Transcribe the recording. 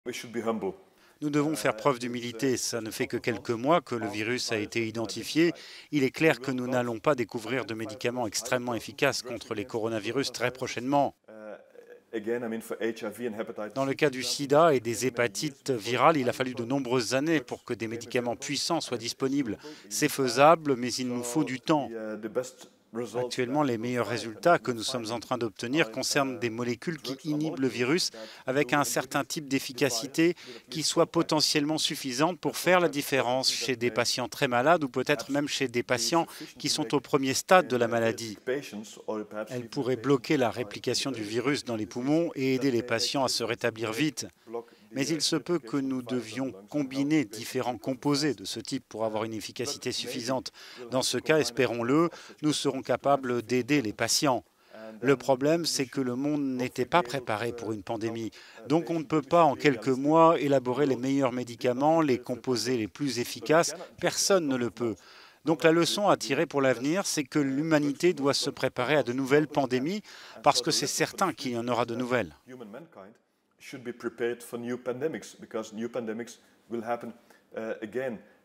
Nous devons faire preuve d'humilité. Ça ne fait que quelques mois que le virus a été identifié. Il est clair que nous n'allons pas découvrir de médicaments extrêmement efficaces contre les coronavirus très prochainement. Dans le cas du sida et des hépatites virales, il a fallu de nombreuses années pour que des médicaments puissants soient disponibles. C'est faisable, mais il nous faut du temps. Actuellement, les meilleurs résultats que nous sommes en train d'obtenir concernent des molécules qui inhibent le virus avec un certain type d'efficacité qui soit potentiellement suffisante pour faire la différence chez des patients très malades ou peut-être même chez des patients qui sont au premier stade de la maladie. Elles pourraient bloquer la réplication du virus dans les poumons et aider les patients à se rétablir vite. Mais il se peut que nous devions combiner différents composés de ce type pour avoir une efficacité suffisante. Dans ce cas, espérons-le, nous serons capables d'aider les patients. Le problème, c'est que le monde n'était pas préparé pour une pandémie. Donc on ne peut pas en quelques mois élaborer les meilleurs médicaments, les composés les plus efficaces. Personne ne le peut. Donc la leçon à tirer pour l'avenir, c'est que l'humanité doit se préparer à de nouvelles pandémies parce que c'est certain qu'il y en aura de nouvelles. Should be prepared for new pandemics because new pandemics will happen again.